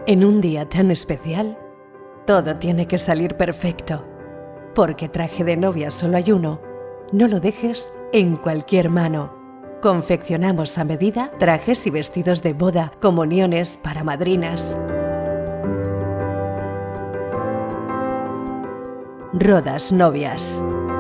En un día tan especial, todo tiene que salir perfecto. Porque traje de novia solo hay uno, no lo dejes en cualquier mano. Confeccionamos a medida trajes y vestidos de boda, comuniones para madrinas. Rodas Novias.